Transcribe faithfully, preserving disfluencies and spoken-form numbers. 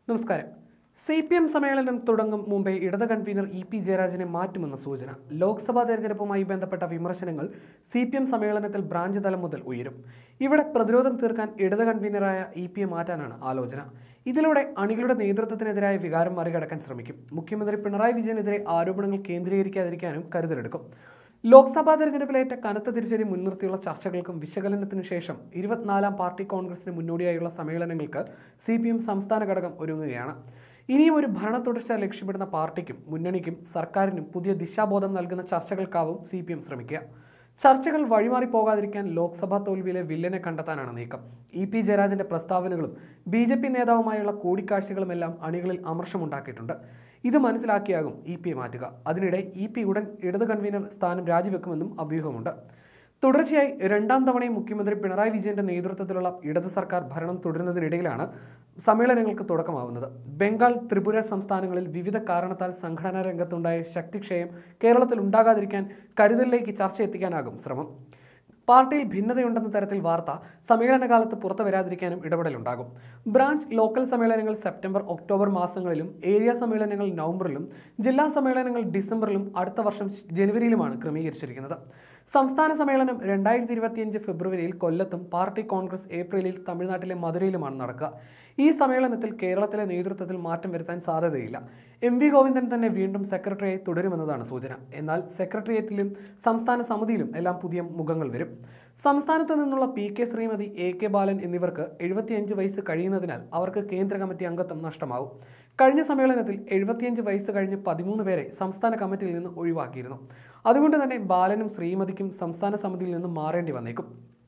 നമസ്കാരം. C P M സമ്മേളനം തുടങ്ങും മുമ്പേ ഇടത് കൺവീനർ ഇ പി ജയരാജനെ മാറ്റുമെന്ന സൂചന. ലോക്സഭാ തെരഞ്ഞെടുപ്പുമായി ബന്ധപ്പെട്ട വിമർശനങ്ങൾ സി പി എം സമ്മേളനത്തിൽ ബ്രാഞ്ച് തലം മുതൽ ഉയരും. ഇവിടെ പ്രതിരോധം തീർക്കാൻ ഇടത് കൺവീനറായ ഇ പിയെ മാറ്റാനാണ് ആലോചന. ഇതിലൂടെ അണികളുടെ നേതൃത്വത്തിനെതിരായ വികാരം മറികടക്കാൻ ശ്രമിക്കും. മുഖ്യമന്ത്രി പിണറായി വിജയനെതിരെ ആരോപണങ്ങൾ കേന്ദ്രീകരിക്കാതിരിക്കാനും കരുതലെടുക്കും. ലോക്സഭാ തെരഞ്ഞെടുപ്പിലേറ്റ കനത്ത തിരിച്ചടി മുൻനിർത്തിയുള്ള ചർച്ചകൾക്കും വിശകലനത്തിനു ശേഷം ഇരുപത്തിനാലാം പാർട്ടി കോൺഗ്രസിന് മുന്നോടിയായുള്ള സമ്മേളനങ്ങൾക്ക് സി പി എം സംസ്ഥാന ഘടകം ഒരുങ്ങുകയാണ്. ഇനിയും ഒരു ഭരണ തുടർച്ച ലക്ഷ്യമിടുന്ന പാർട്ടിക്കും മുന്നണിക്കും സർക്കാരിനും പുതിയ ദിശാബോധം നൽകുന്ന ചർച്ചകൾക്കാവും സി പി എം ശ്രമിക്കുക. ചർച്ചകൾ വഴിമാറിപ്പോകാതിരിക്കാൻ ലോക്സഭാ തോൽവിയിലെ വില്ലനെ കണ്ടെത്താനാണ് നീക്കം. ഇ പി ജയരാജന്റെ പ്രസ്താവനകളും ബി ജെ പി നേതാവുമായുള്ള കൂടിക്കാഴ്ചകളുമെല്ലാം അണികളിൽ അമർഷമുണ്ടാക്കിയിട്ടുണ്ട്. ഇത് മനസ്സിലാക്കിയാകും ഇ പിയെ മാറ്റുക. അതിനിടെ ഇ പി ഉടൻ ഇടത് കൺവീനർ സ്ഥാനം രാജിവെക്കുമെന്നും അഭ്യൂഹമുണ്ട്. തുടർച്ചയായി രണ്ടാം തവണയും മുഖ്യമന്ത്രി പിണറായി വിജയന്റെ നേതൃത്വത്തിലുള്ള ഇടത് സർക്കാർ ഭരണം തുടരുന്നതിനിടയിലാണ് സമ്മേളനങ്ങൾക്ക് തുടക്കമാവുന്നത്. ബംഗാൾ, ത്രിപുര സംസ്ഥാനങ്ങളിൽ വിവിധ കാരണത്താൽ സംഘടനാ രംഗത്തുണ്ടായ ശക്തിക്ഷയം കേരളത്തിൽ ഉണ്ടാകാതിരിക്കാൻ കരുതലിലേക്ക് ചർച്ച എത്തിക്കാനാകും ശ്രമം. പാർട്ടിയിൽ ഭിന്നതയുണ്ടെന്ന തരത്തിൽ വാർത്ത സമ്മേളനകാലത്ത് പുറത്തു വരാതിരിക്കാനും ഇടപെടലുണ്ടാകും. ബ്രാഞ്ച് ലോക്കൽ സമ്മേളനങ്ങൾ സെപ്റ്റംബർ ഒക്ടോബർ മാസങ്ങളിലും ഏരിയ സമ്മേളനങ്ങൾ നവംബറിലും ജില്ലാ സമ്മേളനങ്ങൾ ഡിസംബറിലും അടുത്ത വർഷം ജനുവരിയിലുമാണ് ക്രമീകരിച്ചിരിക്കുന്നത്. സംസ്ഥാന സമ്മേളനം രണ്ടായിരത്തി ഇരുപത്തിയഞ്ച് ഫെബ്രുവരിയിൽ കൊല്ലത്തും പാർട്ടി കോൺഗ്രസ് ഏപ്രിലിൽ തമിഴ്നാട്ടിലെ മധുരയിലുമാണ് നടക്കുക. ഈ സമ്മേളനത്തിൽ കേരളത്തിലെ നേതൃത്വത്തിൽ മാറ്റം വരുത്താൻ സാധ്യതയില്ല. എം വി ഗോവിന്ദൻ തന്നെ വീണ്ടും സെക്രട്ടറിയായി തുടരുമെന്നതാണ് സൂചന. എന്നാൽ സെക്രട്ടേറിയറ്റിലും സംസ്ഥാന സമിതിയിലും എല്ലാം പുതിയ മുഖങ്ങൾ വരും. സംസ്ഥാനത്ത് നിന്നുള്ള P K Sreemathi, A K Balan എന്നിവർക്ക് എഴുപത്തിയഞ്ച് വയസ്സ് കഴിയുന്നതിനാൽ അവർക്ക് കേന്ദ്ര കമ്മിറ്റി അംഗത്വം നഷ്ടമാവും. കഴിഞ്ഞ സമ്മേളനത്തിൽ എഴുപത്തിയഞ്ച് വയസ്സ് കഴിഞ്ഞ് പതിമൂന്ന് പേരെ സംസ്ഥാന കമ്മിറ്റിയിൽ നിന്ന് ഒഴിവാക്കിയിരുന്നു. അതുകൊണ്ട് തന്നെ ബാലനും ശ്രീമതിക്കും സംസ്ഥാന സമിതിയിൽ നിന്നും മാറേണ്ടി വന്നേക്കും.